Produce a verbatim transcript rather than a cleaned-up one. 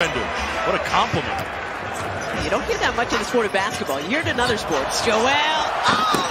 defender. What a compliment. You don't hear that much in the sport of basketball. You hear it in other sports. Joel. Oh!